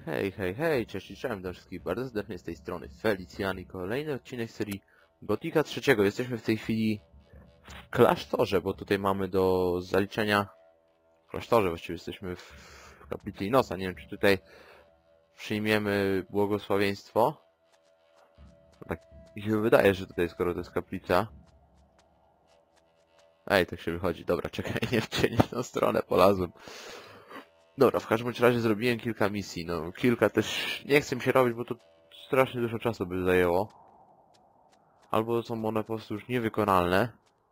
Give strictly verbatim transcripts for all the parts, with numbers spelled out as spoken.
Hej, hej, hej, cześć i cześć, witam wszystkich bardzo serdecznie z tej strony Felicjan i kolejny odcinek serii Gotika trzeciego. Jesteśmy w tej chwili w klasztorze, bo tutaj mamy do zaliczenia... W klasztorze właściwie jesteśmy w kaplicy Inosa. Nie wiem, czy tutaj przyjmiemy błogosławieństwo. Tak mi się wydaje, że tutaj, skoro to jest kaplica... Ej, tak się wychodzi. Dobra, czekaj, nie w cień, w tą stronę polazłem. Dobra, w każdym razie zrobiłem kilka misji, no kilka też nie chcę mi się robić, bo to strasznie dużo czasu by zajęło. Albo są one po prostu już niewykonalne.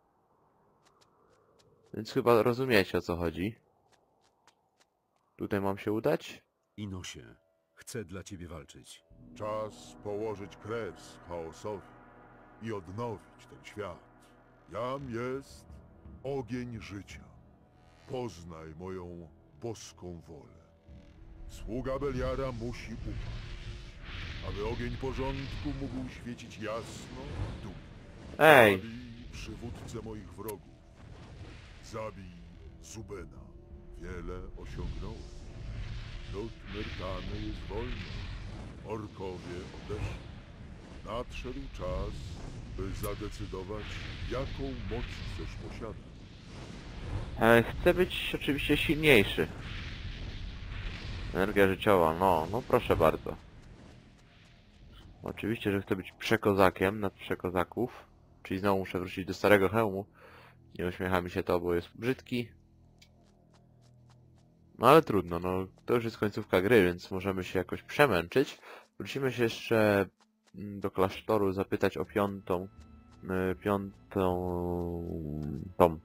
Więc chyba rozumiecie, o co chodzi. Tutaj mam się udać? Inosie, chcę dla ciebie walczyć. Czas położyć kres chaosowi i odnowić ten świat. Jam jest ogień życia. Poznaj moją boską wolę. Sługa Beliara musi upaść, aby ogień porządku mógł świecić jasno w dół. Ej! Zabij przywódcę moich wrogów. Zabij Zubena. Wiele osiągnąłem. Lud Myrtany jest wolny. Orkowie odeszli. Nadszedł czas, by zadecydować, jaką moc chcesz posiadać. E, chcę być oczywiście silniejszy. Energia życiowa, no, no proszę bardzo. Oczywiście, że chcę być przekozakiem nad przekozaków. Czyli znowu muszę wrócić do starego hełmu. Nie uśmiecha mi się to, bo jest brzydki. No ale trudno, no to już jest końcówka gry, więc możemy się jakoś przemęczyć. Wrócimy się jeszcze do klasztoru zapytać o piątą... y, piątą... tą...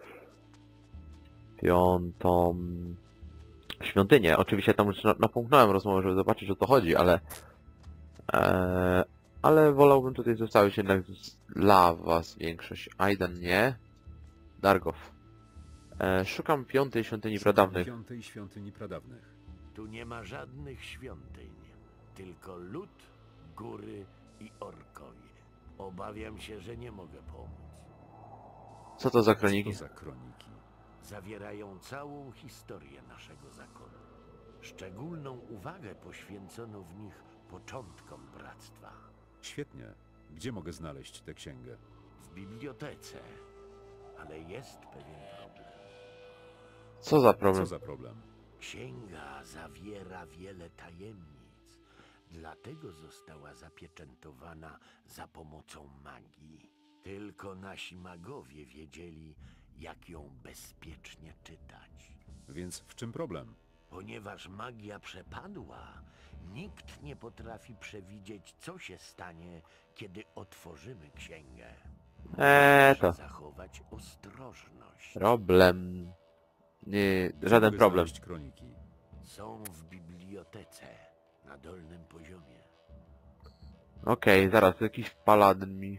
piątą... świątynię. Oczywiście tam już napomknąłem rozmowę, żeby zobaczyć, o co chodzi, ale... E, ale wolałbym tutaj zostawić jednak dla was większość. Aidan nie. Dargow. E, szukam piątej świątyni Szukam pradawnych. Piątej świątyni pradawnych. Tu nie ma żadnych świątyń, tylko lód, góry i orkowie. Obawiam się, że nie mogę pomóc. Co to za Co kroniki? to za kroniki? Zawierają całą historię naszego zakonu. Szczególną uwagę poświęcono w nich początkom bractwa. Świetnie. Gdzie mogę znaleźć tę księgę? W bibliotece. Ale jest pewien problem. Co za problem? Co za problem? Księga zawiera wiele tajemnic, dlatego została zapieczętowana za pomocą magii. Tylko nasi magowie wiedzieli, jak ją bezpiecznie czytać. Więc w czym problem? Ponieważ magia przepadła, nikt nie potrafi przewidzieć, co się stanie, kiedy otworzymy księgę. Eee, Należy to. zachować ostrożność. Problem. Nie, Gdzie żaden mogę problem. znaleźć kroniki? Są w bibliotece, na dolnym poziomie. Okej, zaraz, jakiś paladyn mi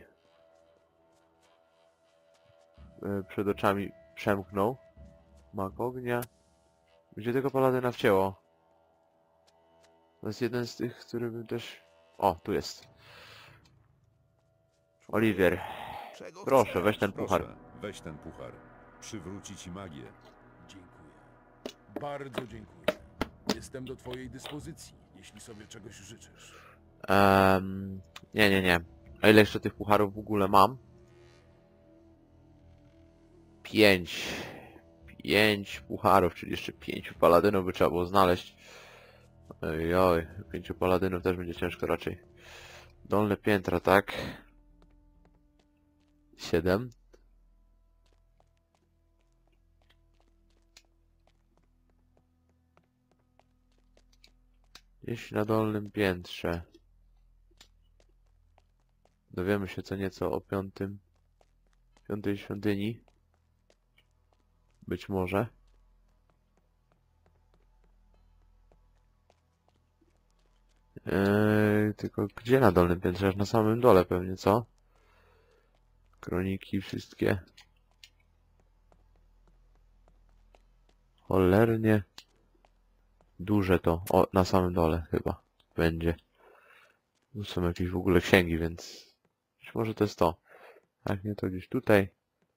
e, przed oczami przemknął. Mag ognia. Gdzie tego paladyna wcięło? To jest jeden z tych, który bym też... O, tu jest. Oliwier. Proszę, weź ten puchar. Proszę, weź ten puchar. Przywróci ci magię. Dziękuję. Bardzo dziękuję. Jestem do twojej dyspozycji, jeśli sobie czegoś życzysz. Um, nie, nie, nie. A ile jeszcze tych pucharów w ogóle mam? Pięć. Pięć pucharów, czyli jeszcze pięciu paladynów by trzeba było znaleźć. Oj, oj, pięciu paladynów też będzie ciężko raczej. Dolne piętra, tak? Siedem. Gdzieś na dolnym piętrze. Dowiemy się co nieco o piątym... piątej świątyni. Być może. Eee, tylko gdzie na dolnym piętrze? Aż na samym dole pewnie, co? Kroniki wszystkie. Cholernie. Duże to. O, na samym dole chyba będzie. Tu są jakieś w ogóle księgi, więc... Być może to jest to. Jak nie, to gdzieś tutaj.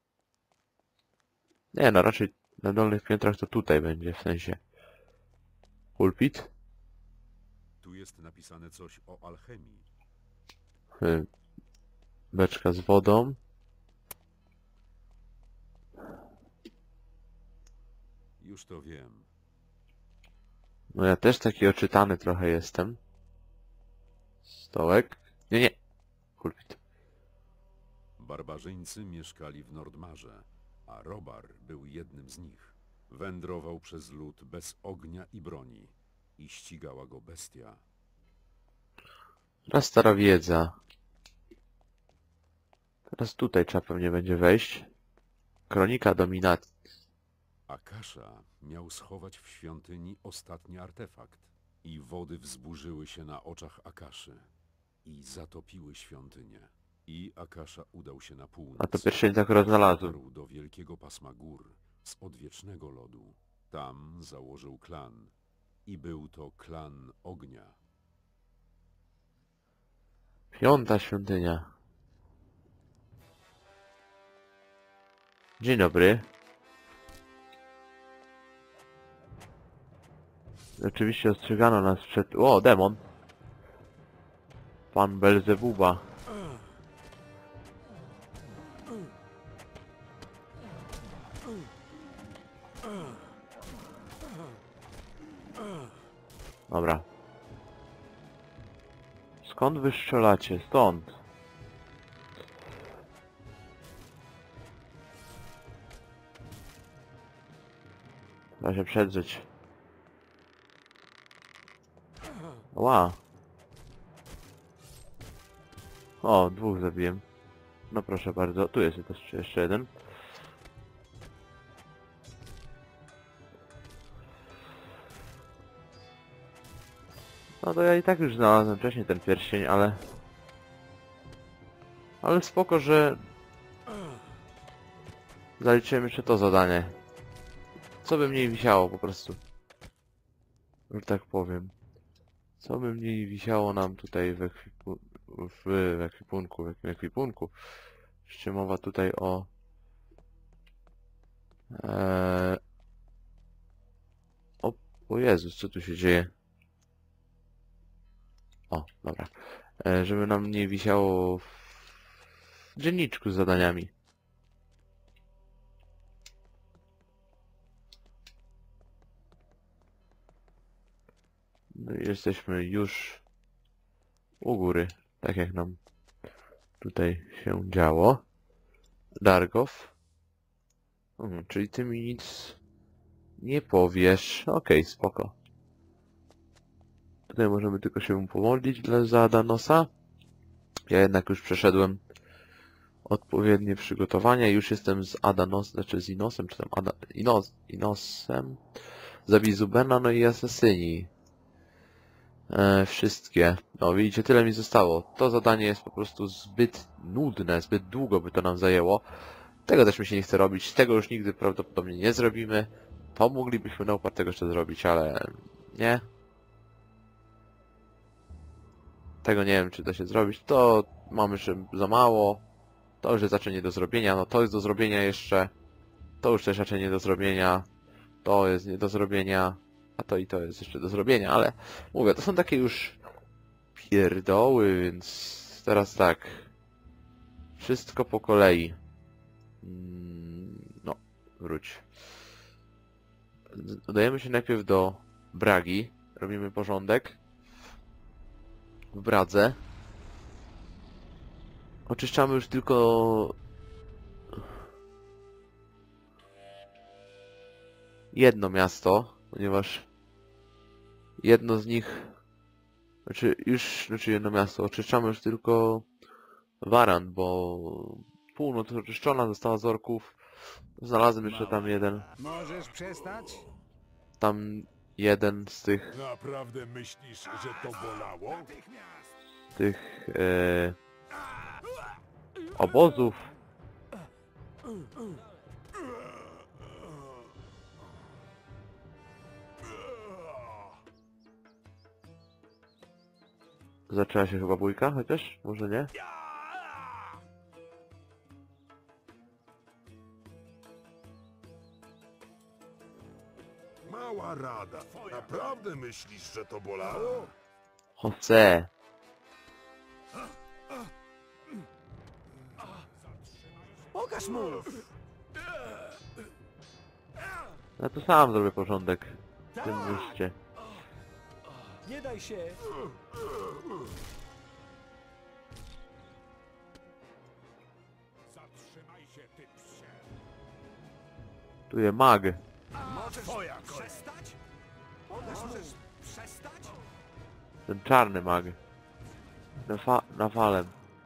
Nie, no raczej na dolnych piętrach to tutaj będzie, w sensie. Pulpit. Tu jest napisane coś o alchemii. Y, Beczka z wodą. Już to wiem. No ja też taki oczytany trochę jestem. Stołek. Nie, nie. Pulpit. Barbarzyńcy mieszkali w Nordmarze, a Robar był jednym z nich. Wędrował przez lud bez ognia i broni i ścigała go bestia. Teraz stara wiedza. Teraz tutaj trzeba pewnie będzie wejść. Kronika dominacji. Akasza miał schować w świątyni ostatni artefakt i wody wzburzyły się na oczach Akaszy i zatopiły świątynię. I Akasza udał się na północ. A to pierścień tak znalazłem. Dotarł do wielkiego pasma gór z odwiecznego lodu. Tam założył klan i był to klan ognia. Piąta świątynia. Dzień dobry. Oczywiście ostrzegano nas przed... O, demon! Pan Belzebuba. Dobra. Skąd wy strzelacie? Stąd. Trzeba się przedrzeć. Ła. O, dwóch zabiłem. No proszę bardzo, tu jest też jeszcze jeden. No to ja i tak już znalazłem wcześniej ten pierścień, ale... Ale spoko, że... Zaliczyłem jeszcze to zadanie. Co by mniej wisiało po prostu. Że tak powiem. Co by mniej wisiało nam tutaj w, ekwipu... w, w ekwipunku, w jakim ekwipunku. Jeszcze mowa tutaj o... Eee... O, o Jezus, co tu się dzieje? O, dobra. E, żeby nam nie wisiało w dzienniczku z zadaniami. No i jesteśmy już u góry, tak jak nam tutaj się działo. Dargow. Mhm, czyli ty mi nic nie powiesz. Okej, spoko. Tutaj możemy tylko się pomodlić dla za Adanosa. Ja jednak już przeszedłem odpowiednie przygotowania. Już jestem z Adanos, znaczy z Inosem, czy tam Ada, Inos, Inosem. Zabij Zubena, no i asesyni. E, wszystkie. No widzicie, tyle mi zostało. To zadanie jest po prostu zbyt nudne, zbyt długo by to nam zajęło. Tego też mi się nie chce robić. Tego już nigdy prawdopodobnie nie zrobimy. To moglibyśmy na upartego jeszcze zrobić, ale nie. Tego nie wiem, czy da się zrobić. To mamy jeszcze za mało. To już jest raczej nie do zrobienia. No to jest do zrobienia jeszcze. To już też raczej nie do zrobienia. To jest nie do zrobienia. A to i to jest jeszcze do zrobienia, ale mówię, to są takie już pierdoły, więc teraz tak. Wszystko po kolei. No, wróć. Udajemy się najpierw do Bragi. Robimy porządek w Bradze. Oczyszczamy już tylko jedno miasto, ponieważ jedno z nich, znaczy już, znaczy jedno miasto, oczyszczamy już tylko Waran, bo północ oczyszczona została z orków. Znalazłem jeszcze tam jeden, Możesz przestać? tam jeden z tych, Naprawdę myślisz, że to bolało? tych e, obozów. Zaczęła się chyba bójka, chociaż? Może nie? Mała rada. Naprawdę myślisz, że to bolało? Jose. Pokaż mu! Ja to sam zrobię porządek w tym mieście. Nie daj się! Zatrzymaj się, ty psie! Tu jest mag. Możesz przestać? Możesz przestać? Ten czarny mag. Na, fa na falem.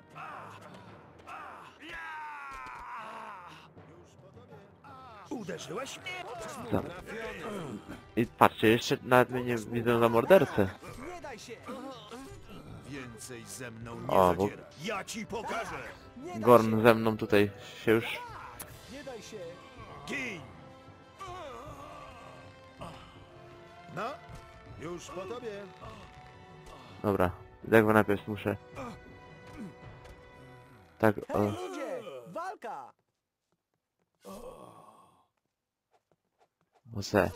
Uderzyłeś mnie? Za... I patrzcie, jeszcze nawet mnie nie widzę za mordercę. Nie daj się! Więcej ze mną nie O, bo zadzieraj. Ja ci pokażę! Nie daj Gorn się! ze mną tutaj się już... Nie daj się! Gin! No, już po tobie. Dobra, jak najpierw muszę... Tak, o... Hej, ludzie! Walka! Jose.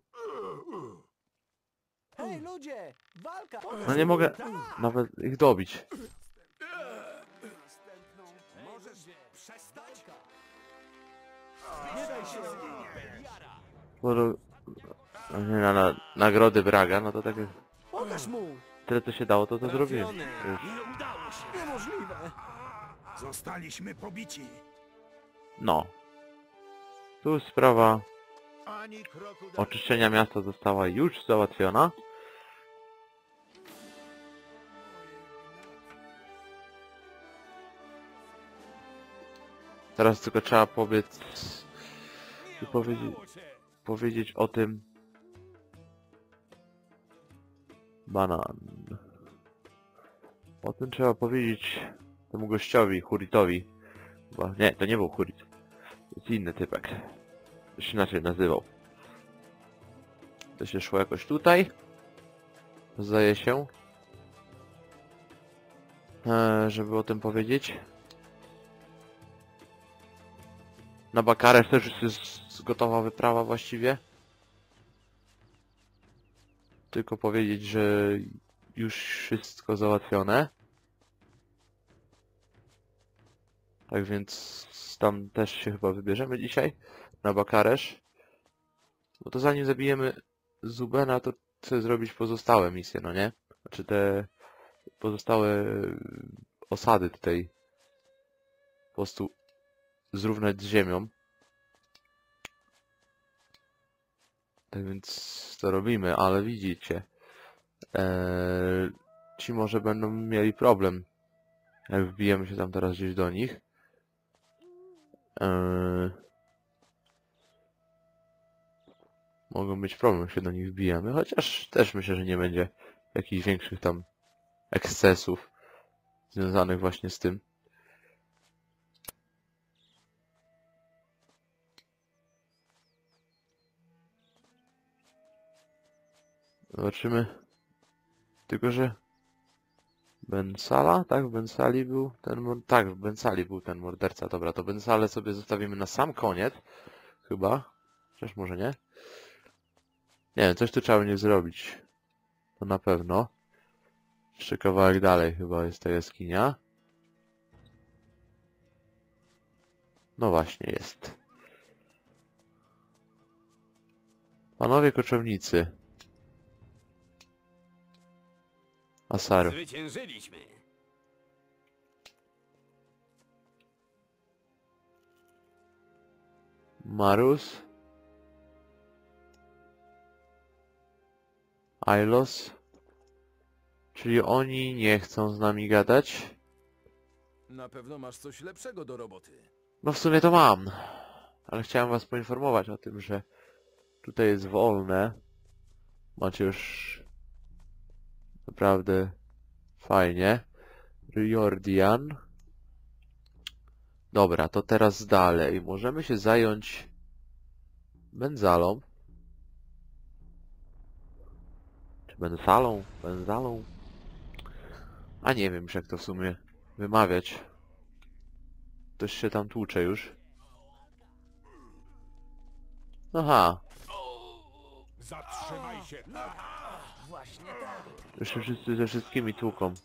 Hej, ludzie! Walka! No nie mogę nawet ich dobić. Możesz przestać? Nie daj się! Bo do... no nie, na, na nagrody Braga, no to tak jak Pokaż mu! tyle co się dało, to to zrobiłem. Już. Nie udało się! Niemożliwe! Zostaliśmy pobici. No. Tu sprawa Ani kroku dalej. oczyszczenia miasta została już załatwiona. Teraz tylko trzeba powiedz... i powiedzieć, powiedzieć o tym... Banan. O tym trzeba powiedzieć temu gościowi, Huritowi. Bo nie, to nie był Hurit. To jest inny typek. To się inaczej nazywał. To się szło jakoś tutaj. Zdaje się. Eee, żeby o tym powiedzieć. Na Bakares też już jest gotowa wyprawa właściwie. Tylko powiedzieć, że już wszystko załatwione. Tak więc tam też się chyba wybierzemy dzisiaj. Na Bakaresz. Bo to zanim zabijemy Zubena, to chcę zrobić pozostałe misje, no nie? Znaczy te pozostałe osady tutaj po prostu zrównać z ziemią. Tak więc to robimy, ale widzicie, eee, ci może będą mieli problem, jak wbijemy się tam teraz gdzieś do nich. Eee, mogą mieć problem, jak się do nich wbijemy, chociaż też myślę, że nie będzie jakichś większych tam ekscesów związanych właśnie z tym. Zobaczymy. Tylko, że Bensala? Tak, w Bensali był ten mor... Tak, w Bensali był ten morderca. Dobra, to Bensalę sobie zostawimy na sam koniec. Chyba. Chociaż może nie. Nie wiem, coś tu trzeba będzie zrobić. To na pewno. Jeszcze kawałek dalej chyba jest ta jaskinia. No właśnie, jest. Panowie koczownicy. Asaru. Zwyciężyliśmy! Marus. Ailos. Czyli oni nie chcą z nami gadać? Na pewno masz coś lepszego do roboty. No w sumie to mam. Ale chciałem was poinformować o tym, że tutaj jest wolne. Macie już naprawdę fajnie. Riordian. Dobra, to teraz dalej. Możemy się zająć Benzalą. Czy Benzalą? Benzalą? A nie wiem już jak to w sumie wymawiać. Ktoś się tam tłucze już. Aha. Zatrzymaj się. Właśnie tak. Już się wszyscy ze wszystkimi tłuką.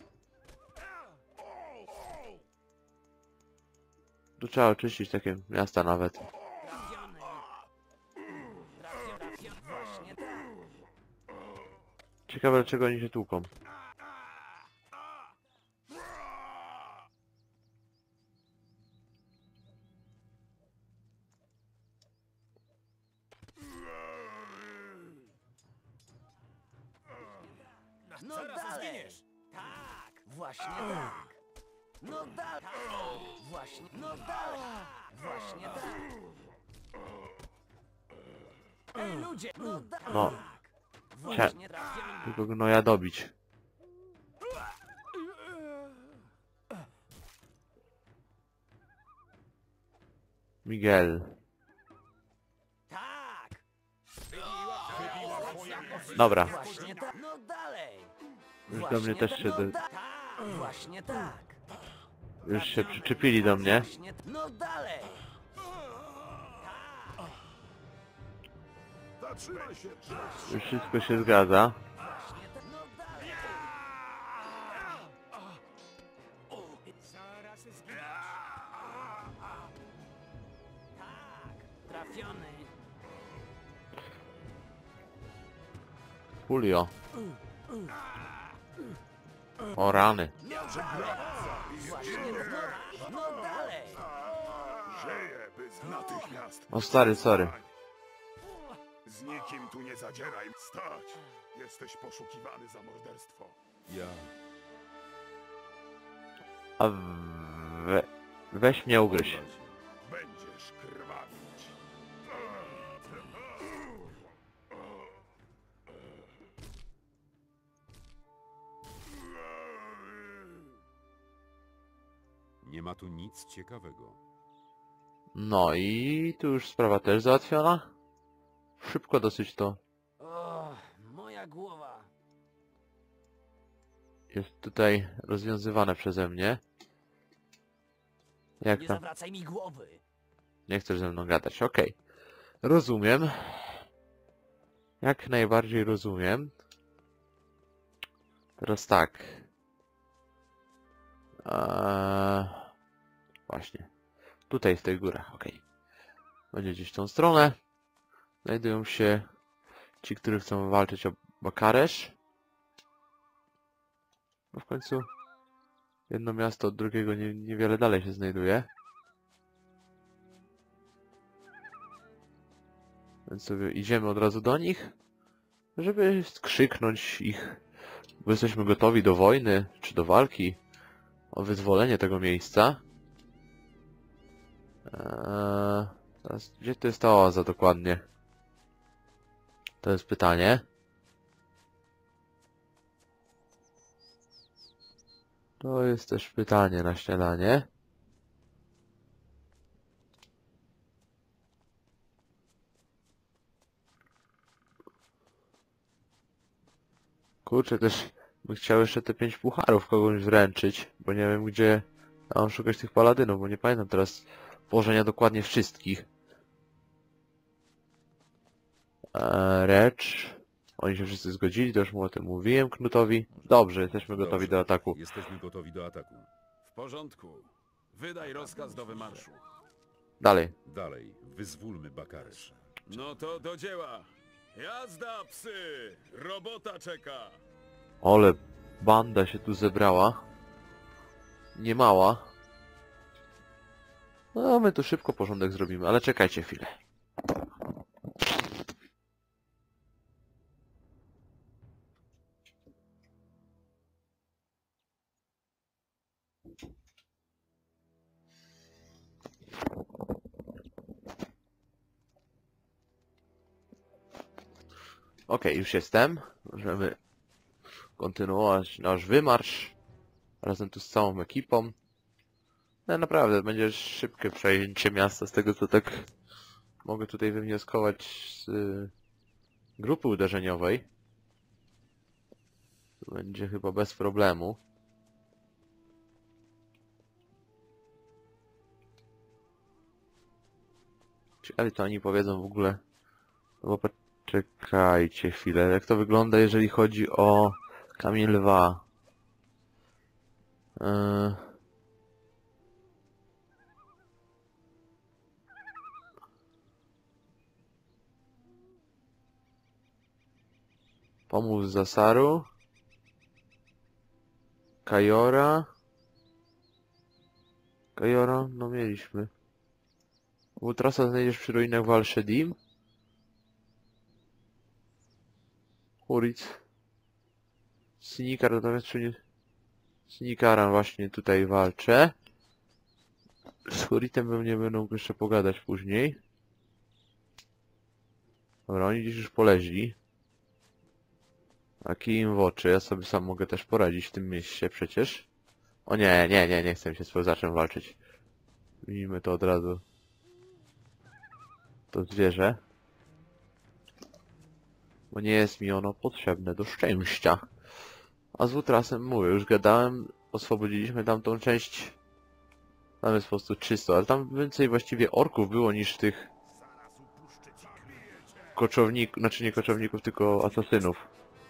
Tu trzeba oczyścić takie miasta nawet. Trafiony. Trafiony. Trafiony. Właśnie tak. Ciekawe dlaczego oni się tłuką. No dalej. Tak. Właśnie tak. No dalej. Właśnie. No dalej. Właśnie tak. Ej ludzie. No dalej. No. Właśnie trafiony. Tylko gnoja dobić. Miguel. Tak. Dobra. Właśnie tak. No dalej. Już do Właśnie mnie też tak. się... No Do... da- tak. Właśnie tak. Już się przyczepili do mnie. Właśnie. No dalej. Zatrzymaj się! Już wszystko się zgadza. Właśnie tak. No dalej. Zaraz zginiesz. Tak. Trafiony. Julio. O rany. Właśnie. No, no dalej. Żyję, by natychmiast! O stary, sorry. Z nikim tu nie zadzieraj! Stać! Jesteś poszukiwany za morderstwo. Ja... A we... weź mnie ugryź. Będziesz krwawić. Nie ma tu nic ciekawego. No i tu już sprawa też załatwiona. Szybko dosyć to O, moja głowa. jest tutaj rozwiązywane przeze mnie. Jak Nie tam? zawracaj mi głowy. Nie chcesz ze mną gadać, okej. Rozumiem. Jak najbardziej rozumiem. Teraz tak. Eee, właśnie. Tutaj w tej górach, okej. Będzie gdzieś w tą stronę. Znajdują się ci, którzy chcą walczyć o Bakaresz. No w końcu jedno miasto od drugiego nie, niewiele dalej się znajduje. Więc sobie idziemy od razu do nich, żeby skrzyknąć ich, bo jesteśmy gotowi do wojny, czy do walki o wyzwolenie tego miejsca. Eee, teraz, gdzie to jest ta oaza dokładnie? To jest pytanie. To jest też pytanie na śniadanie. Kurczę, też bym chciał jeszcze te pięć pucharów kogoś wręczyć, bo nie wiem gdzie mam szukać tych paladynów, bo nie pamiętam teraz położenia dokładnie wszystkich. Eee, Recz. Oni się wszyscy zgodzili, to już mu o tym mówiłem Knutowi. Dobrze, jesteśmy gotowi Dobrze. do ataku. Jesteśmy gotowi do ataku. W porządku. Wydaj rozkaz do wymarszu. Dalej. Dalej, wyzwólmy Bakaresz. No to do dzieła. Jazda, psy! Robota czeka! Ole, banda się tu zebrała. Niemała. No, my tu szybko porządek zrobimy, ale czekajcie chwilę. Okej, już jestem. Możemy kontynuować nasz wymarsz. Razem tu z całą ekipą. No naprawdę, będzie szybkie przejęcie miasta z tego co tak mogę tutaj wywnioskować z y, grupy uderzeniowej. Będzie chyba bez problemu. Ciekawe co oni powiedzą w ogóle. No bo Czekajcie chwilę, jak to wygląda, jeżeli chodzi o kamień lwa? Yy... Pomóż Zasaru. Kajora. Kajora, no mieliśmy. Wutrasa znajdziesz przy ruinach Wal-Shedim. Huric. Snikar, natomiast przy nie... Snikaran właśnie tutaj walczę. Z Huritem bym nie będą mógł jeszcze pogadać później. Dobra, oni gdzieś już poleźli. A kij im w oczy, ja sobie sam mogę też poradzić w tym mieście przecież. O nie, nie, nie, nie chcę się z pełzaczem walczyć. Widzimy to od razu. To zwierzę. Bo nie jest mi ono potrzebne do szczęścia. A z Wutrasem mówię, już gadałem, oswobodziliśmy tamtą część. Tam jest po prostu czysto, ale tam więcej właściwie orków było niż tych koczowników, znaczy nie koczowników, tylko asasynów.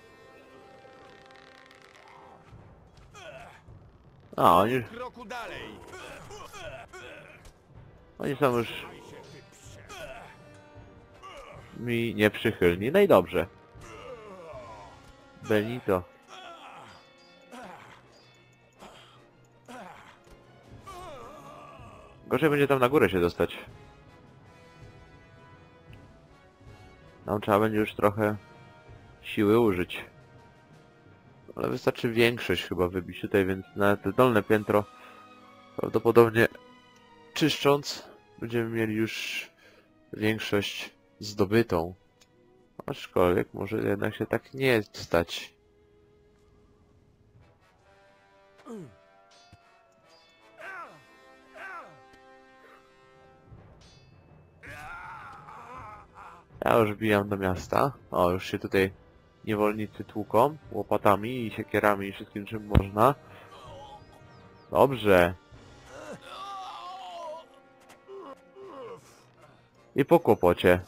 A, oni... Kroku dalej! Oni są już... mi nieprzychylni. No i dobrze. Benito. Gorzej będzie tam na górę się dostać. Nam trzeba będzie już trochę siły użyć. Ale wystarczy większość chyba wybić tutaj, więc na te dolne piętro prawdopodobnie czyszcząc będziemy mieli już większość zdobytą. Aczkolwiek może jednak się tak nie stać. Ja już bijam do miasta. O, już się tutaj niewolnicy tłuką łopatami i siekierami i wszystkim czym można. Dobrze. I po kłopocie.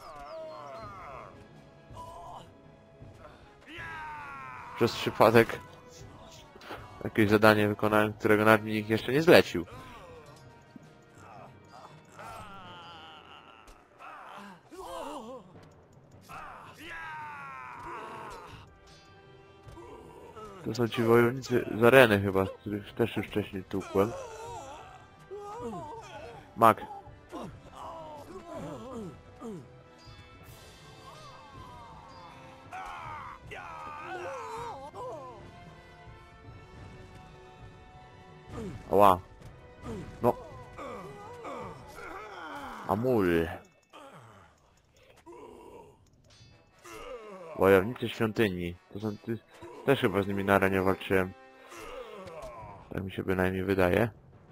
Przez przypadek jakieś zadanie wykonałem, którego nawet mi nikt jeszcze nie zlecił. To są ci wojownicy z areny chyba, z których też już wcześniej tłukłem. Mag. Ła. No. Amul. Wojownicy świątyni. To są ty... Też chyba z nimi na arenie walczyłem. Tak mi się bynajmniej wydaje.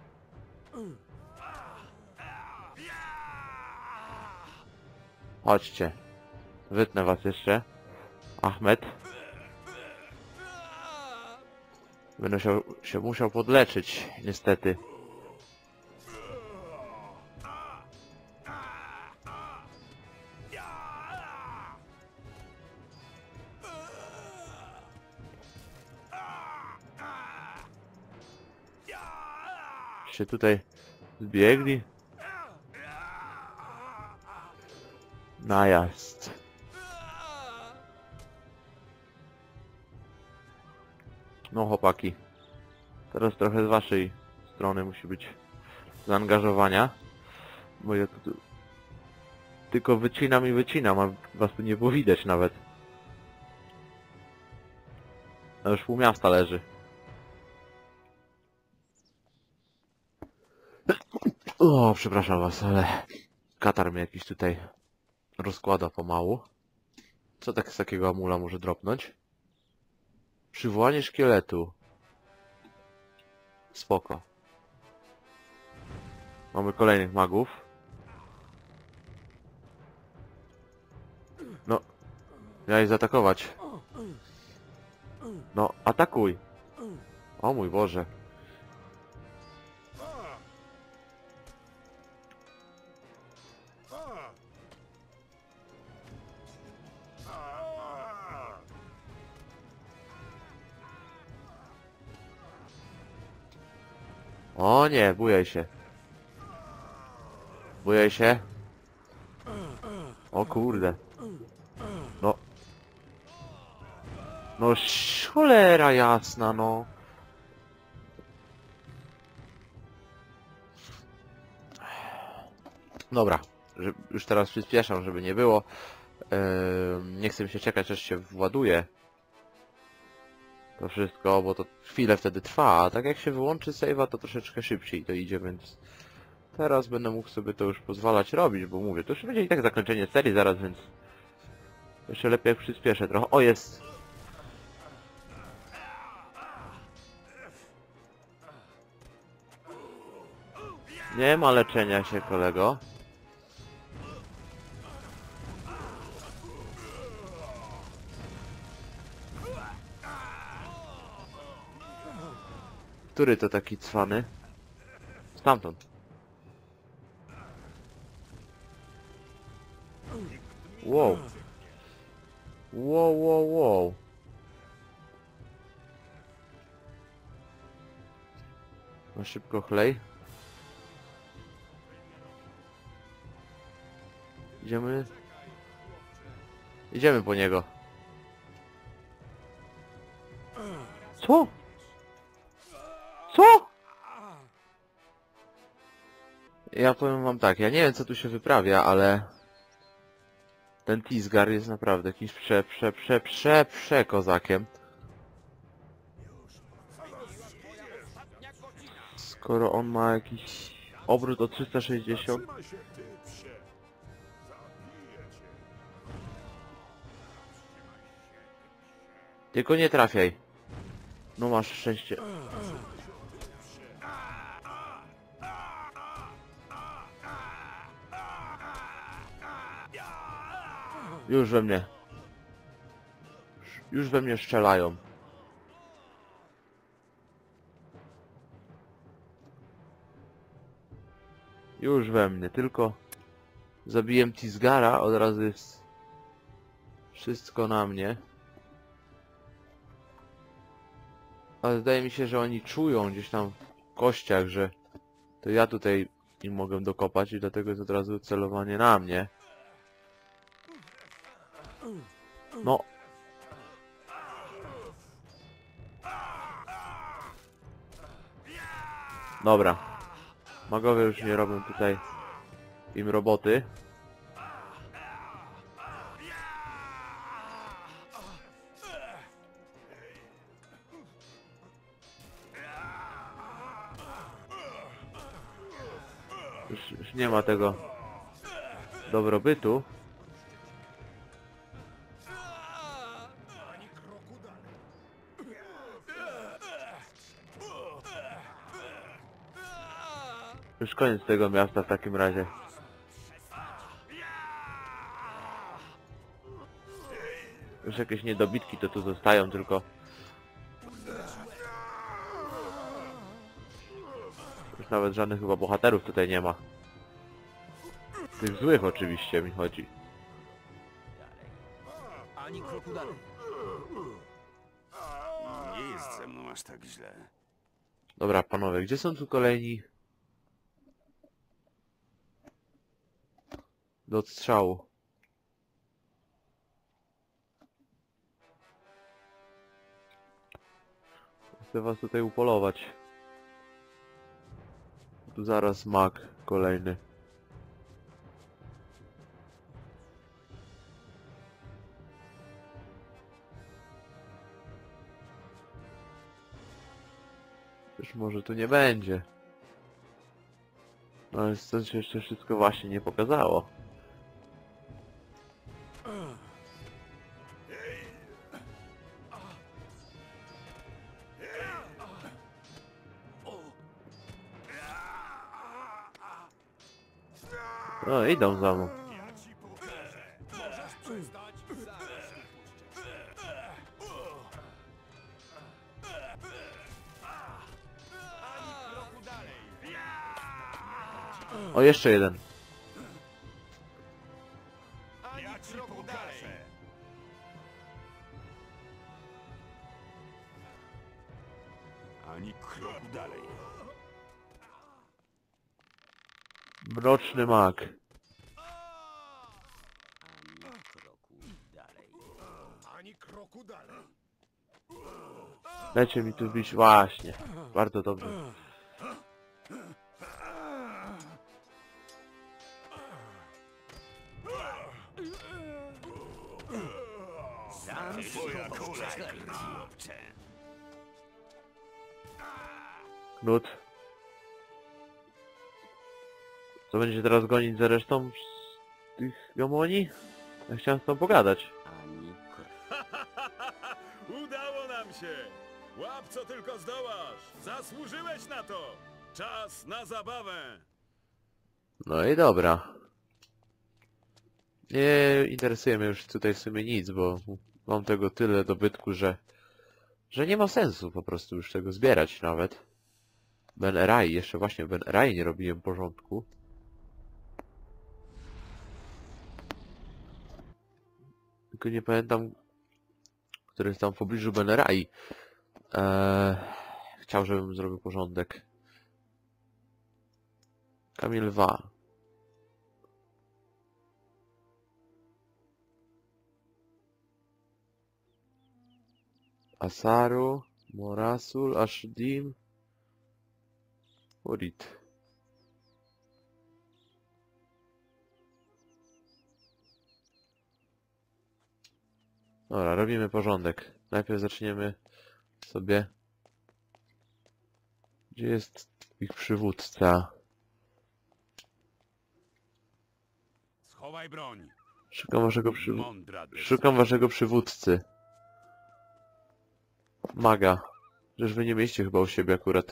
Chodźcie. Wytnę was jeszcze. Ahmed. Będę się, się musiał podleczyć, niestety. Się tutaj zbiegli. Najazd. No chłopaki. Teraz trochę z waszej strony musi być zaangażowania. Bo ja tu tylko wycinam i wycinam, a was tu nie było widać nawet. A już pół miasta leży. O, przepraszam was, ale katar mnie jakiś tutaj rozkłada pomału. Co tak z takiego amula może dropnąć? Przywołanie szkieletu. Spoko. Mamy kolejnych magów. No. Miałeś zaatakować. No, atakuj. O mój Boże. O nie, bujaj się. Bujaj się. O kurde. No. No cholera jasna, no. Dobra, że już teraz przyspieszam, żeby nie było. Yy, nie chcę mi się czekać, aż się właduje to wszystko, bo to chwilę wtedy trwa, a tak jak się wyłączy save'a, to troszeczkę szybciej to idzie, więc teraz będę mógł sobie to już pozwalać robić, bo mówię, to już będzie i tak zakończenie serii zaraz, więc jeszcze lepiej jak przyspieszę trochę. O, jest! Nie ma leczenia się, kolego. Który to taki cwany? Stamtąd. Wow. Wow, wow, wow. No szybko chlej. Idziemy. Idziemy po niego. Co? Co? Ja powiem wam tak, ja nie wiem co tu się wyprawia, ale ten Tisgar jest naprawdę jakimś prze, prze, prze, prze, prze kozakiem. Skoro on ma jakiś obrót o trzysta sześćdziesiąt. Zatrzymaj się, ty psie. Zabiję cię. Tylko nie trafiaj. No masz szczęście. Już we mnie. Już we mnie strzelają. Już we mnie, tylko zabiłem Tisgara, od razu jest wszystko na mnie. Ale zdaje mi się, że oni czują gdzieś tam w kościach, że to ja tutaj im mogę dokopać i dlatego jest od razu celowanie na mnie. No. Dobra. Magowie już nie robią tutaj im roboty. Już, już nie ma tego dobrobytu. Już koniec tego miasta w takim razie. Już jakieś niedobitki to tu zostają, tylko już nawet żadnych chyba bohaterów tutaj nie ma. Tych złych oczywiście mi chodzi. Ani kroku dalej. Nie jest ze mną aż tak źle. Dobra panowie, gdzie są tu kolejni do odstrzału? Chcę was tutaj upolować. Tu zaraz mag kolejny. Już może tu nie będzie. No ale stąd się jeszcze wszystko właśnie nie pokazało. No idą za mną. O, jeszcze jeden. Ja ci pokażę. Ani kroku dalej. Mroczny mak. Ani kroku dalej. Ani kroku dalej. Dajcie mi tu bić. Właśnie. Bardzo dobrze. Twoja kolej, chłopcze. Knut. Co będzie teraz gonić za resztą z tych gamoni? Ja chciałem z tą pogadać. Ani kroku. Udało nam się! Łap co tylko zdołasz! Zasłużyłeś na to! Czas na zabawę! No i dobra. Nie interesuje mnie już tutaj w sumie nic, bo mam tego tyle dobytku, że że nie ma sensu po prostu już tego zbierać nawet. Ben Erai, jeszcze właśnie Ben Erai nie robiłem porządku. Tylko nie pamiętam, który jest tam w pobliżu Ben Erai. Eee, chciał, żebym zrobił porządek. Kamień lwa. Asaru, Morasul, Ashdim, Urit. Dobra, robimy porządek. Najpierw zaczniemy sobie... Gdzie jest ich przywódca? Schowaj broń. Szukam waszego przy... Mądra decyzja. Szukam waszego przywódcy. Maga. Przecież wy nie mieliście chyba u siebie akurat.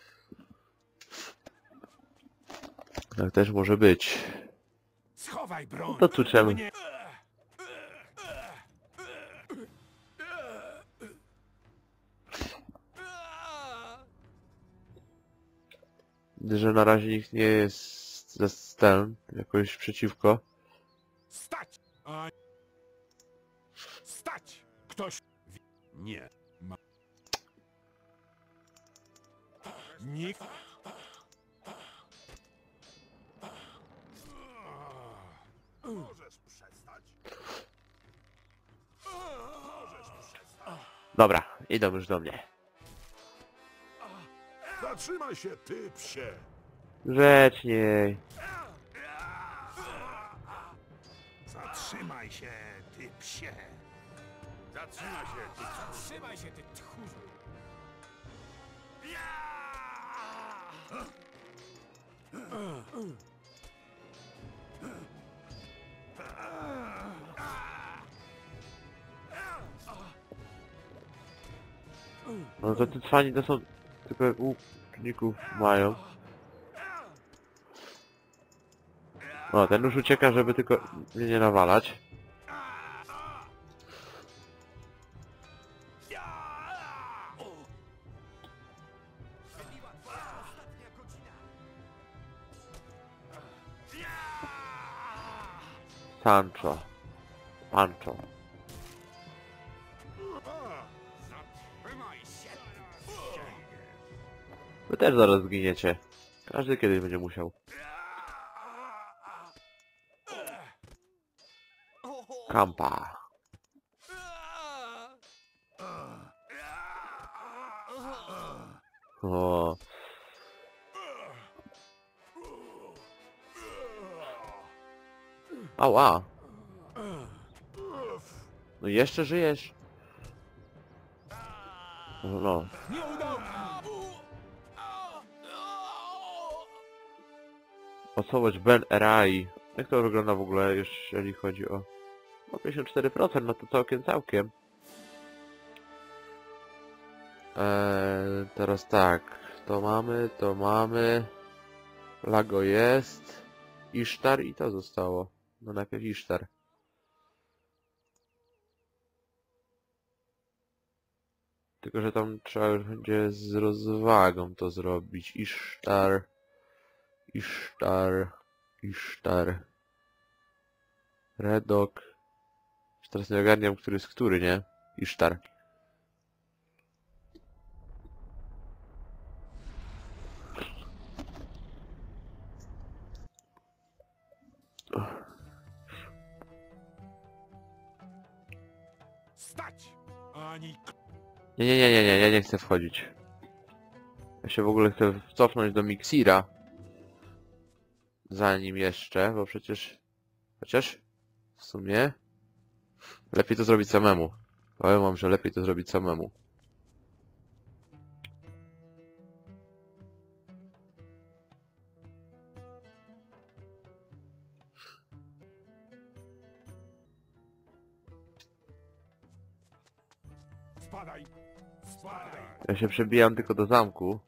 Tak też może być. Schowaj broń. No to tu czemu? Mnie- Widzę, że na razie nikt nie jest ze stem jakoś przeciwko. Stać! A... Stać! Ktoś... Nie. Ma... Nikt... Możesz przestać. Możesz przestać. Dobra, idą już do mnie. Zatrzymaj się, ty psie! Grzeczniej. Zatrzymaj się, ty psie! Zatrzymaj się, ty Trzymaj się, ty tchórzu! No to te cwani to są... tylko łuczników mają. O, ten już ucieka, żeby tylko mnie nie nawalać. Sancho. Pancho. Zatrzymaj się! Wy też zaraz zginiecie. Każdy kiedyś będzie musiał. Kampa. O. Ała. No jeszcze żyjesz. No. Nie udało! Osobowość Ben Erai. Jak to wygląda w ogóle, jeżeli chodzi o... O pięćdziesiąt cztery procent, no to całkiem, całkiem. Eee, teraz tak. To mamy, to mamy. Lago jest. Isztar i to zostało. No najpierw Isztar. Tylko, że tam trzeba już będzie z rozwagą to zrobić. Isztar. Isztar. Isztar. Redok. Już teraz nie ogarniam, który jest który, nie? Isztar. Ani Nie, nie, nie, nie, nie, ja nie chcę wchodzić. Ja się w ogóle chcę cofnąć do miksira. Zanim jeszcze, bo przecież... Chociaż... W sumie... Lepiej to zrobić samemu. Powiem wam, że lepiej to zrobić samemu. Spadaj! Spadaj! Ja się przebijam tylko do zamku.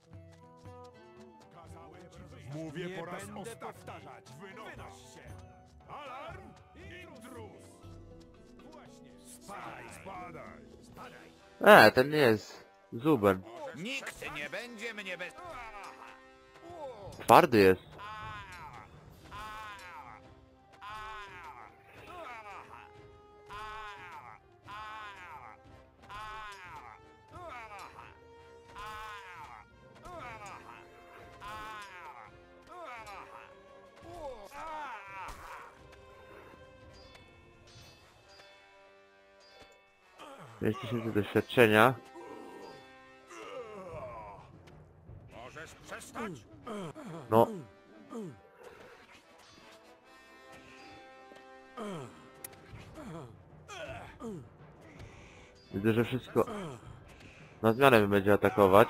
Mówię po raz ostatni. Powtarzać. Wynoś się! Alarm! Intruz! Właśnie. Spadaj, spadaj! Spadaj! E, ten nie jest Zuben. Nikt nie będzie mnie bez... Twardy jest. pięć tysięcy doświadczenia. Możesz przestać? No. Widzę, że wszystko na zmianę będzie atakować.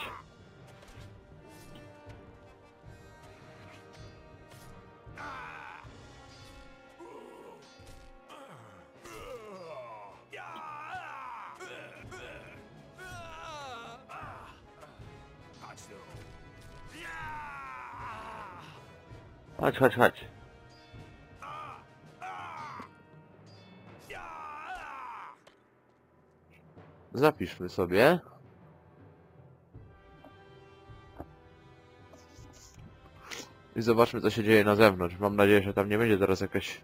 Chodź, chodź, chodź. Zapiszmy sobie. I zobaczmy, co się dzieje na zewnątrz. Mam nadzieję, że tam nie będzie zaraz jakaś...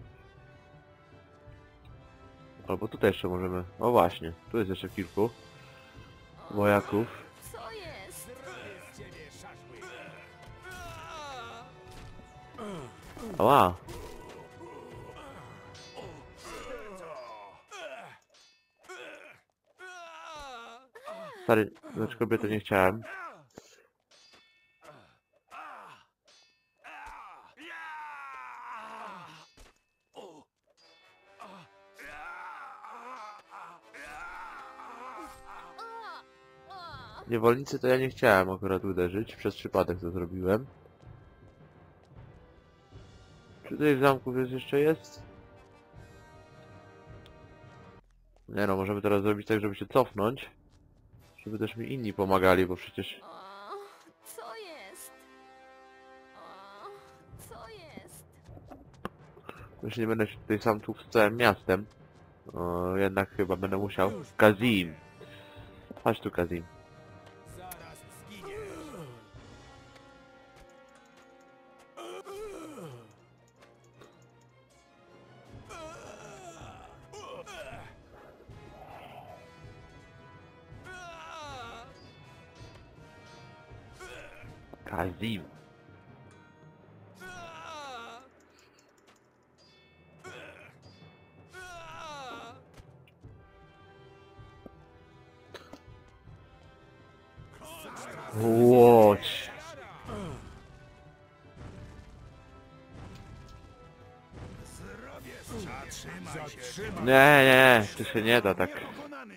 Albo tutaj jeszcze możemy... O właśnie, tu jest jeszcze kilku wojaków. Co jest? Ała! Stary, znaczy kobiety nie chciałem. Niewolnicy to ja nie chciałem akurat uderzyć, przez przypadek to zrobiłem. Czy tych zamków jest jeszcze jest? Nie no, możemy teraz zrobić tak, żeby się cofnąć. Żeby też mi inni pomagali, bo przecież... O, co jest? O, co jest? Już nie będę się tutaj sam tłukł z całym miastem. O, jednak chyba będę musiał. Kazim! Chodź tu, Kazim. Zaraz zginiesz! Kazim! Łódź! Zatrzymaj się! Nie, nie, to się nie da tak. Pokonany!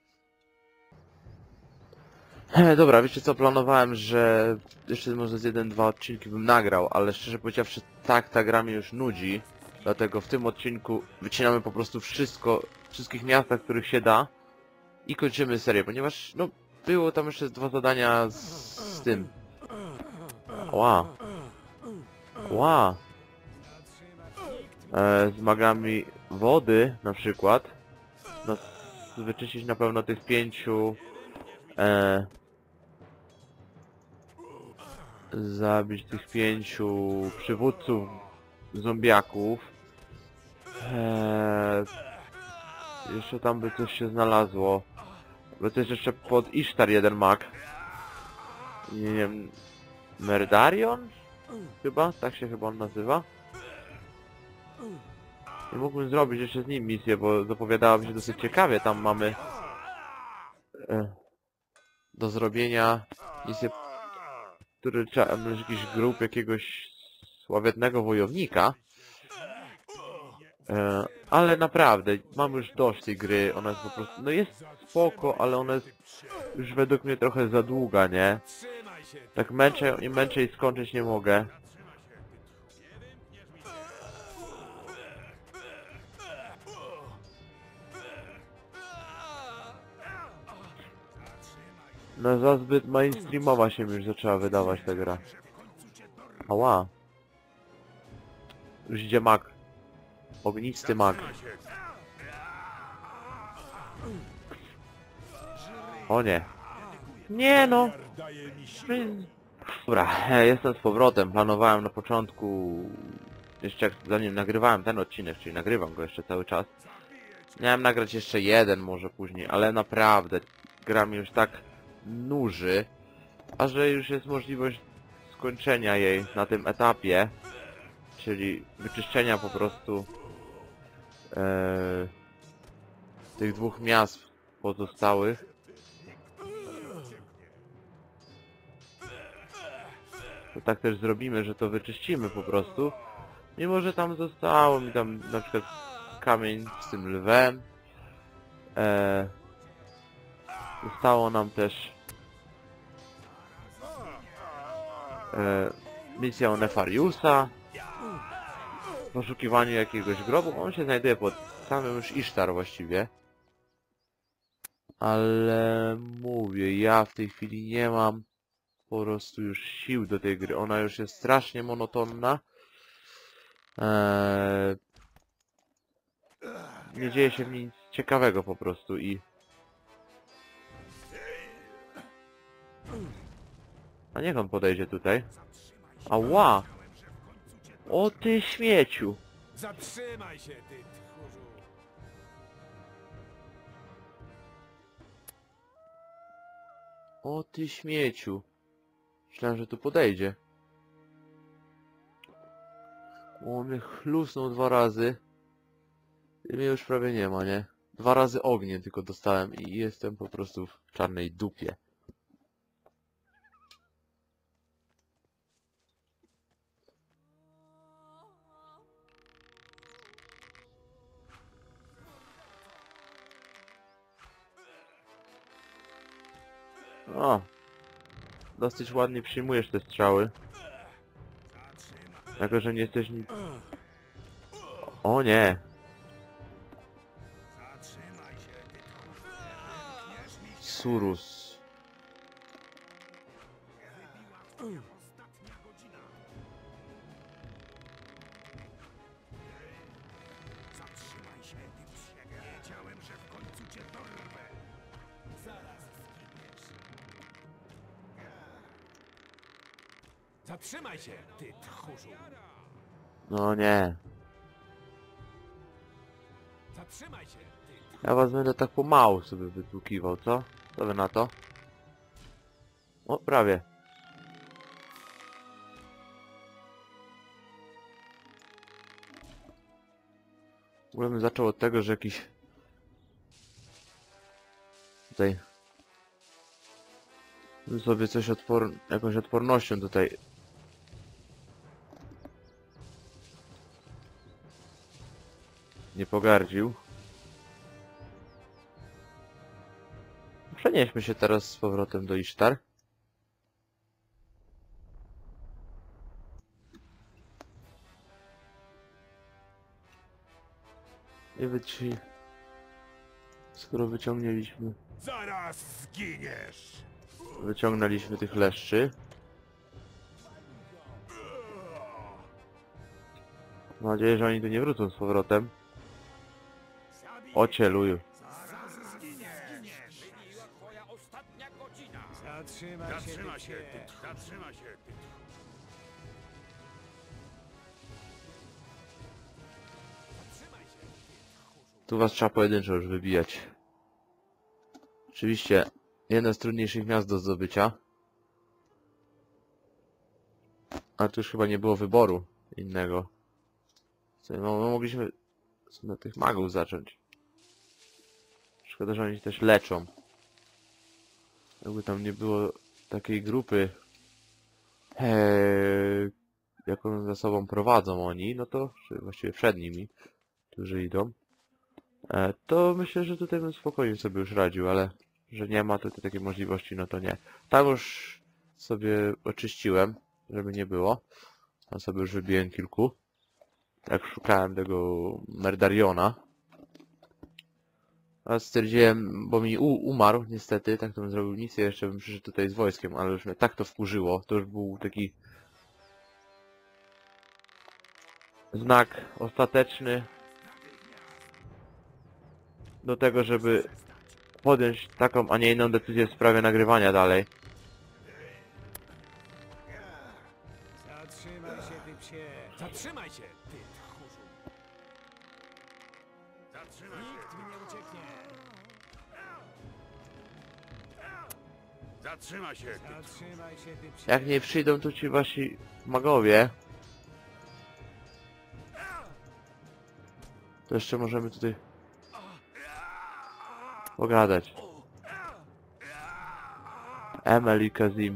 Dobra, wiecie co, planowałem, że jeszcze może z jeden, dwa odcinki bym nagrał, ale szczerze powiedziawszy, tak ta gra mnie już nudzi. Dlatego w tym odcinku wycinamy po prostu wszystko, wszystkich miastach, których się da i kończymy serię, ponieważ, no, było tam jeszcze dwa zadania z, z tym. Ła. Ła. E, z magami wody, na przykład. No, wyczyścić na pewno tych pięciu... E, zabić tych pięciu przywódców zombiaków. Eee, jeszcze tam by coś się znalazło. Bo to jest jeszcze pod Ishtar jeden mag. Nie wiem... Merdarion? Chyba? Tak się chyba on nazywa. I mógłbym zrobić jeszcze z nim misję, bo zapowiadałoby się dosyć ciekawie. Tam mamy... e, do zrobienia. Misję, który trzeba jakiś grup jakiegoś sławetnego wojownika. E, ale naprawdę, mam już dość tej gry, ona jest po prostu, no jest spoko, ale ona jest już według mnie trochę za długa, nie? Tak męczę i męczę i skończyć nie mogę. No za zbyt mainstreamowa się mi już zaczęła wydawać ta gra. Ała. Już idzie mag. Ognisty mag. O nie. Nie no. Dobra, e, jestem z powrotem. Planowałem na początku, jeszcze jak, zanim nagrywałem ten odcinek, czyli nagrywam go jeszcze cały czas. Miałem nagrać jeszcze jeden może później, ale naprawdę gra mi już tak nuży, a że już jest możliwość skończenia jej na tym etapie, czyli wyczyszczenia po prostu e, tych dwóch miast pozostałych. To tak też zrobimy, że to wyczyścimy po prostu. Mimo, że tam zostało mi tam na przykład kamień z tym lwem. E, zostało nam też e, misja o Nefariusa. W poszukiwaniu jakiegoś grobu. On się znajduje pod samym już Isztar właściwie. Ale mówię, ja w tej chwili nie mam po prostu już sił do tej gry. Ona już jest strasznie monotonna. Eee... Nie dzieje się w niej nic ciekawego po prostu i... A niech on podejdzie tutaj. Ała! O ty śmieciu! Zatrzymaj się, ty tchórzu! O ty śmieciu! Myślałem, że tu podejdzie. O, mnie chlusnął dwa razy. I mnie już prawie nie ma, nie? Dwa razy ogniem tylko dostałem i jestem po prostu w czarnej dupie. O! Dosyć ładnie przyjmujesz te strzały. Jako, że nie jesteś nic... O nie! Surus. Zatrzymaj się, ty psie! Wiedziałem, że w końcu cię dorwę! Zaraz zginiesz! Zatrzymaj się, ty tchórzu! No nie. Zatrzymaj się, ty tchórzu! Ja was będę tak pomału sobie wytłukiwał, co? Co wy na to? O, prawie. W ogóle bym zaczął od tego, że jakiś... Tutaj... bym sobie coś odpor... jakąś odpornością tutaj... nie pogardził. Przenieśmy się teraz z powrotem do Isztar. I wyci... Skoro wyciągnęliśmy... Zaraz zginiesz! Wyciągnęliśmy tych leszczy. Mam nadzieję, że oni tu nie wrócą z powrotem. Ocieluju. Zatrzymaj się, Zatrzyma ty się, psie! ty, zatrzyma się, ty. Tu was trzeba pojedynczo już wybijać. Oczywiście jedno z trudniejszych miast do zdobycia. Ale tu już chyba nie było wyboru innego. Co, no, no mogliśmy na tych magów zacząć. Szkoda, że oni też leczą. Jakby tam nie było takiej grupy, ee, jaką za sobą prowadzą oni, no to, czy właściwie przed nimi, którzy idą, e, to myślę, że tutaj bym spokojnie sobie już radził, ale że nie ma tutaj takiej możliwości, no to nie. Tam już sobie oczyściłem, żeby nie było. Tam sobie już wybiłem kilku. Jak szukałem tego Merdariona. A stwierdziłem, bo mi u, umarł niestety, tak to bym zrobił nic, ja jeszcze bym przyszedł tutaj z wojskiem, ale już mnie tak to wkurzyło. To już był taki znak ostateczny do tego, żeby podjąć taką, a nie inną decyzję w sprawie nagrywania dalej. Zatrzymaj się, ty psie! Zatrzymaj się, ty tchórzu! Zatrzymaj się! Nikt mi nie ucieknie! Zatrzymaj się! Zatrzymaj się, ty psie! Jak nie przyjdą tu ci wasi magowie, to jeszcze możemy tutaj pogadać. Emel i Kazim.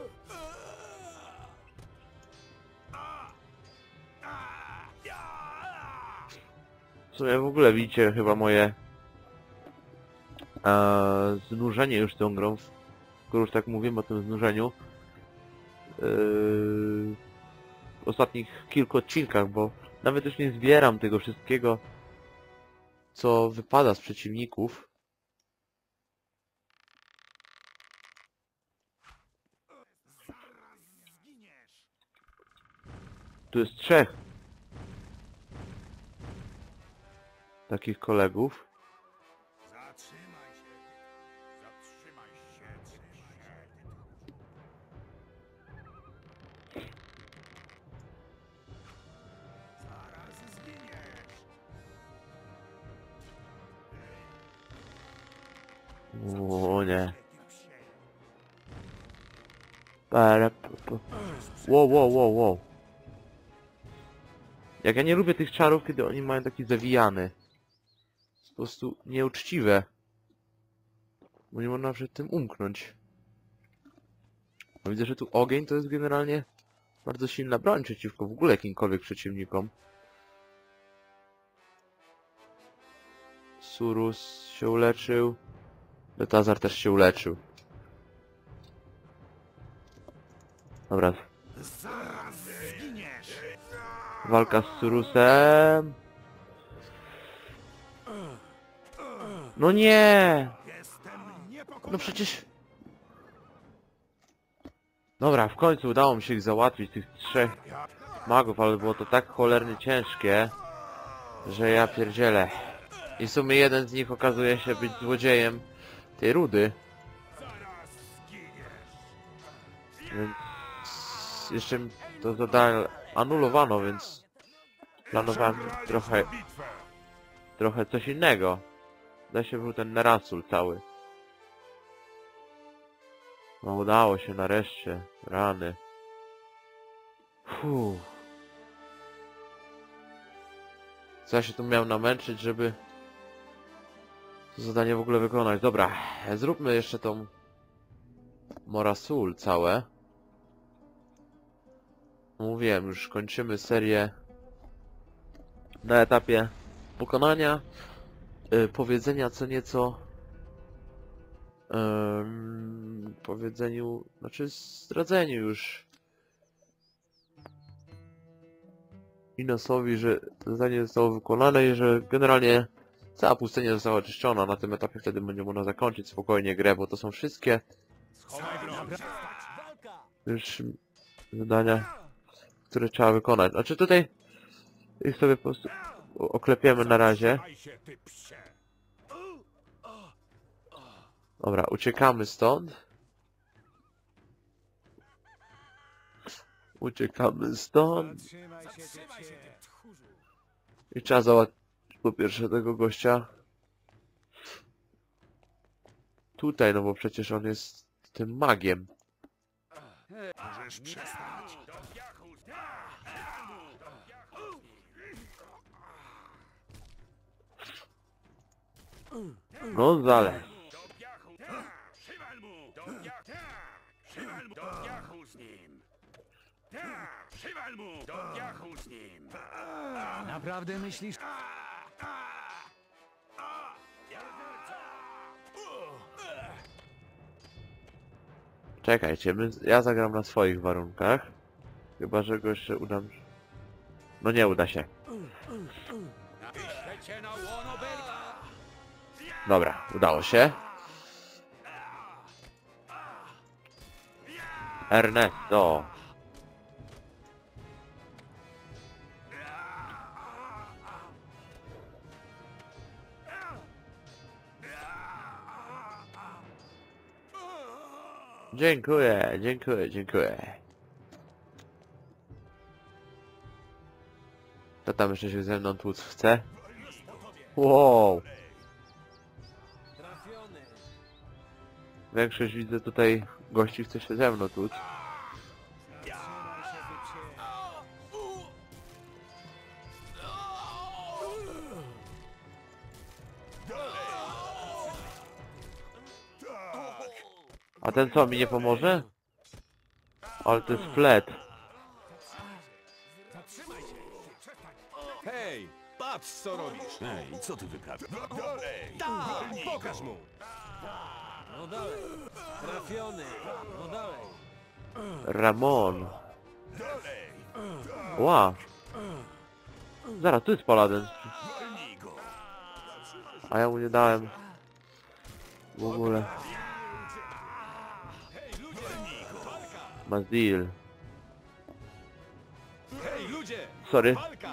W sumie w ogóle widzicie chyba moje e, znużenie już tą grą, skoro już tak mówimy o tym znużeniu. E, w ostatnich kilku odcinkach, bo nawet już nie zbieram tego wszystkiego, co wypada z przeciwników. Tu jest trzech takich kolegów. Zatrzymaj się! Zatrzymaj się, ty psie! Zaraz zginiesz! O nie. Pere, p- p- Wow, wow, wow, wow. Jak ja nie lubię tych czarów, kiedy oni mają taki zawijany. Po prostu nieuczciwe. Bo nie można przed tym umknąć. No widzę, że tu ogień to jest generalnie bardzo silna broń przeciwko w ogóle jakimkolwiek przeciwnikom. Surus się uleczył. Betazar też się uleczył. Dobra. Zaraz zginiesz! Walka z Surusem. No nie! Jestem niepokonany! No przecież... Dobra, w końcu udało mi się ich załatwić, tych trzech magów, ale było to tak cholernie ciężkie, że ja pierdzielę. I w sumie jeden z nich okazuje się być złodziejem tej rudy. Więc jeszcze mi to zadanie anulowano, więc planowałem trochę trochę coś innego. Da się był ten Nerasul cały. No udało się nareszcie. Rany. Fuh. Co ja się tu miałem namęczyć, żeby to zadanie w ogóle wykonać. Dobra, zróbmy jeszcze tą Morasul całe. Mówiłem, już kończymy serię na etapie pokonania. Yy, powiedzenia co nieco yy, powiedzeniu, znaczy zdradzeniu już Inosowi, że zadanie zostało wykonane i że generalnie cała pustynia została oczyszczona. Na tym etapie wtedy będzie można zakończyć spokojnie grę, bo to są wszystkie już zadania, które trzeba wykonać. Znaczy tutaj ich sobie po prostu oklepiemy na razie. Dobra, uciekamy stąd. Uciekamy stąd. Zatrzymaj się, ty psie! I trzeba załatwić po pierwsze tego gościa. Tutaj, no bo przecież on jest tym magiem. Możesz przestać! Gonzales. Przywal mu! Do Przywal mu! Do piachu z nim! Tak! Przywal mu! Do piachu z nim! Naprawdę myślisz? Czekajcie, my, ja zagram na swoich warunkach. Chyba, że go jeszcze udam. No nie uda się. Dobra, udało się. Ernesto. Dziękuję, dziękuję, dziękuję. To tam jeszcze się ze mną tłuc chce? Wow. Większość widzę tutaj gości chce się ze mną tłuc. A ten co, mi nie pomoże? Ale to jest flet. Hej, patrz co robisz! Ej, co ty wyprawiasz? Tak, pokaż mu! No dalej. Trafiony. No dalej. Ramon. Ła. Zaraz, tu jest paladyn. A ja mu nie dałem. W ogóle. Mazil. Hej, ludzie! Sorry. Walka!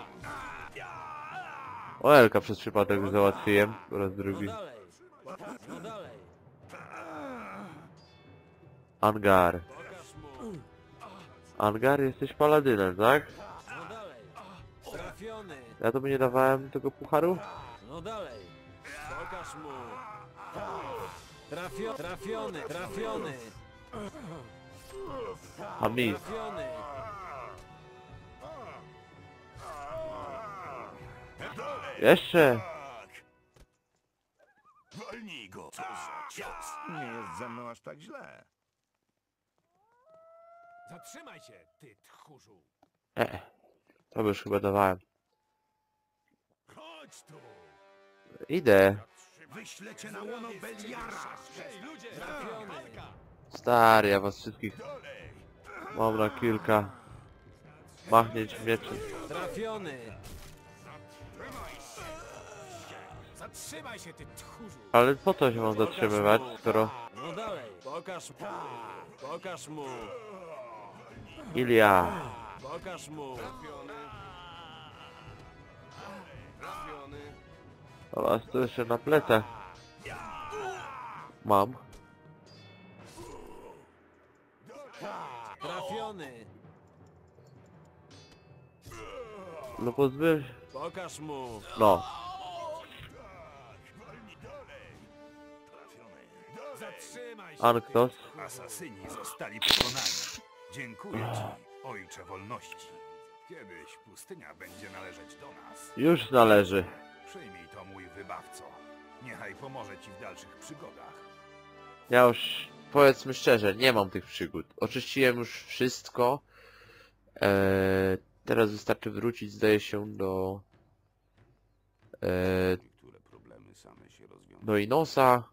O, Elka przez przypadek załatwiłem. Po raz drugi. No dalej. No dalej. Angar. Pokaż mu. Angar, jesteś paladynem, tak? No dalej. Trafiony. Ja to by nie dawałem tego pucharu? No dalej. Pokaż mu. Trafio trafiony. Trafiony. A mi. Trafiony. Jeszcze! Walnij go! Co za cios! Nie jest ze mną aż tak źle. Zatrzymaj się, ty tchórzu! E, to by już chyba dawałem. Chodź tu! Idę. Wyślę cię na łono Beliara. Hej, ludzie! Walka! Stary, ja was wszystkich mam na kilka machnięć mieczy. Trafiony. Zatrzymaj się, ty tchórzu! Ale po co się mam zatrzymywać, skoro No dalej. Pokaż mu. Pokaż mu. Ilia. Pokaż mu. A was tu jeszcze na plecach mam. Trafiony. No pozbył. Pokaż mu. No. Zatrzymaj się! Anktos. Asasyni zostali pokonani. Dziękuję ci, ojcze wolności. Kiedyś pustynia będzie należeć do nas. Już należy. Przyjmij to, mój wybawco. Niechaj pomoże ci w dalszych przygodach. Ja już, powiedzmy szczerze, nie mam tych przygód. Oczyściłem już wszystko. Eee, teraz wystarczy wrócić, zdaje się, do... Eee, Niektóre problemy same się rozwiążą. do Inosa.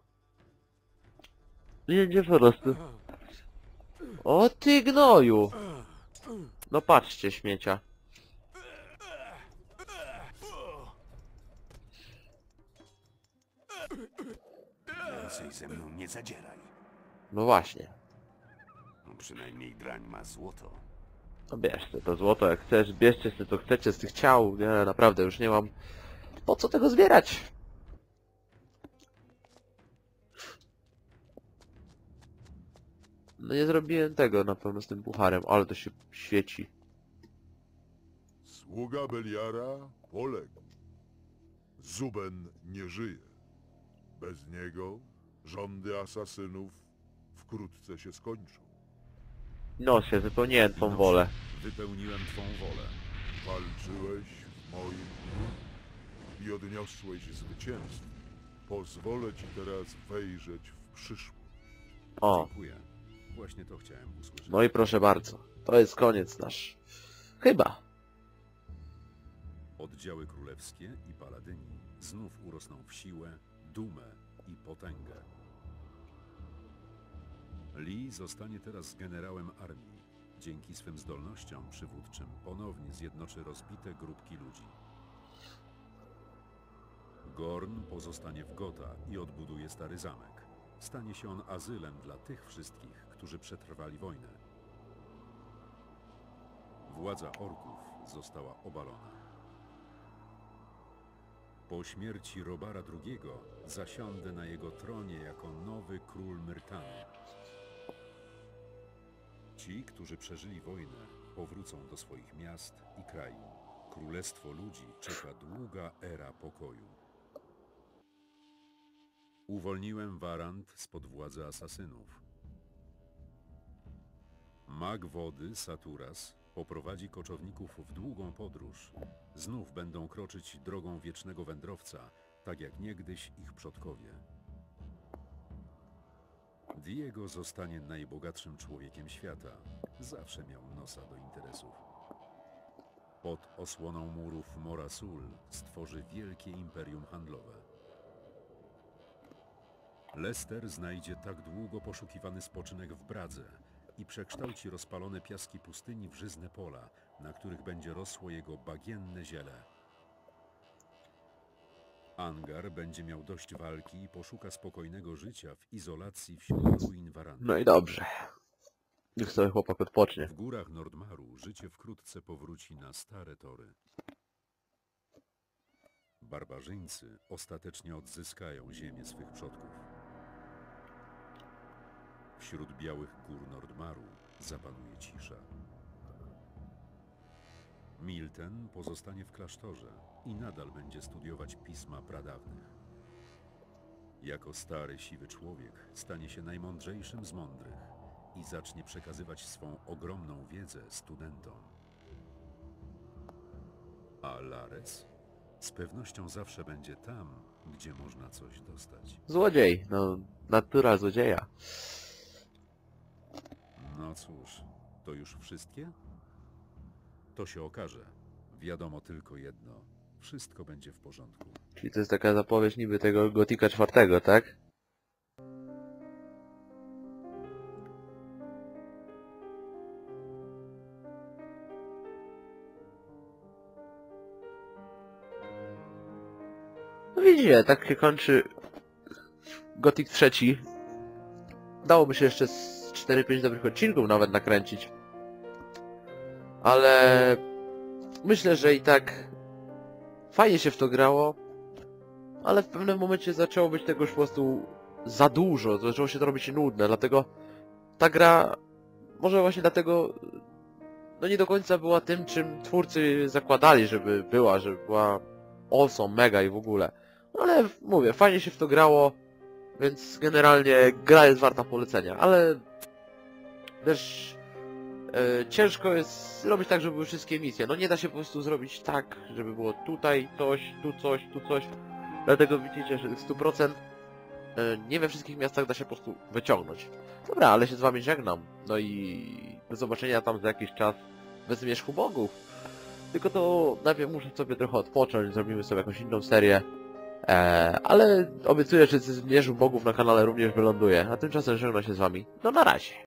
Nie, nie po prostu. O ty gnoju! No patrzcie, śmiecia. Więcej ze mną nie zadzieraj. No właśnie. No, przynajmniej drań ma złoto. No bierzcie to złoto jak chcesz, bierzcie sobie co chcecie z tych ciał. Nie, naprawdę, już nie mam po co tego zbierać. No nie zrobiłem tego na pewno z tym pucharem, ale to się świeci. Sługa Beliara poległ. Zuben nie żyje. Bez niego rządy asasynów wkrótce się skończą. No się, wypełniłem tą wolę. Wypełniłem twą wolę. Walczyłeś w moim imieniu i odniosłeś zwycięstwo. Pozwolę ci teraz wejrzeć w przyszłość. O, Dziękuję. Właśnie to chciałem usłyszeć. No i proszę bardzo, to jest koniec nasz. Chyba. Oddziały królewskie i paladyni znów urosną w siłę, dumę i potęgę. Lee zostanie teraz generałem armii. Dzięki swym zdolnościom przywódczym ponownie zjednoczy rozbite grupki ludzi. Gorn pozostanie w Gotha i odbuduje stary zamek. Stanie się on azylem dla tych wszystkich, którzy przetrwali wojnę. Władza orków została obalona. Po śmierci Robara drugiego zasiądę na jego tronie jako nowy król Myrtany. Ci, którzy przeżyli wojnę, powrócą do swoich miast i krain. Królestwo ludzi czeka długa era pokoju. Uwolniłem Warant spod władzy asasynów. Mag wody, Saturas, poprowadzi koczowników w długą podróż. Znów będą kroczyć drogą wiecznego wędrowca, tak jak niegdyś ich przodkowie. Diego zostanie najbogatszym człowiekiem świata. Zawsze miał nosa do interesów. Pod osłoną murów Morasul stworzy wielkie imperium handlowe. Lester znajdzie tak długo poszukiwany spoczynek w Bradze i przekształci rozpalone piaski pustyni w żyzne pola, na których będzie rosło jego bagienne ziele. Angar będzie miał dość walki i poszuka spokojnego życia w izolacji wśród ruin Waranty. No i dobrze. Niech sobie chłopak odpocznie. W górach Nordmaru życie wkrótce powróci na stare tory. Barbarzyńcy ostatecznie odzyskają ziemię swych przodków. Wśród białych gór Nordmaru zapanuje cisza. Milten pozostanie w klasztorze i nadal będzie studiować pisma pradawnych. Jako stary, siwy człowiek stanie się najmądrzejszym z mądrych i zacznie przekazywać swą ogromną wiedzę studentom. A Lares z pewnością zawsze będzie tam, gdzie można coś dostać. Złodziej, no natura złodzieja. No cóż, to już wszystkie? To się okaże. Wiadomo tylko jedno. Wszystko będzie w porządku. Czyli to jest taka zapowiedź niby tego Gotika czwartego, tak? No widzicie, tak się kończy Gothic trzeci. Dałoby się jeszcze z cztery pięć dobrych odcinków nawet nakręcić. Ale myślę, że i tak fajnie się w to grało, ale w pewnym momencie zaczęło być tego już po prostu za dużo, zaczęło się to robić nudne, dlatego ta gra może właśnie dlatego no nie do końca była tym, czym twórcy zakładali, żeby była, żeby była awesome, mega i w ogóle. No ale mówię, fajnie się w to grało, więc generalnie gra jest warta polecenia, ale też e, ciężko jest zrobić tak, żeby były wszystkie misje. No nie da się po prostu zrobić tak, żeby było tutaj coś, tu coś, tu coś. Dlatego widzicie, że sto procent e, nie we wszystkich miastach da się po prostu wyciągnąć. Dobra, ale się z wami żegnam. No i do zobaczenia tam za jakiś czas w Zmierzchu Bogów. Tylko to najpierw muszę sobie trochę odpocząć, zrobimy sobie jakąś inną serię. Eee, ale obiecuję, że ze Zmierzchu Bogów na kanale również wyląduje. A tymczasem żegnam się z wami. No na razie.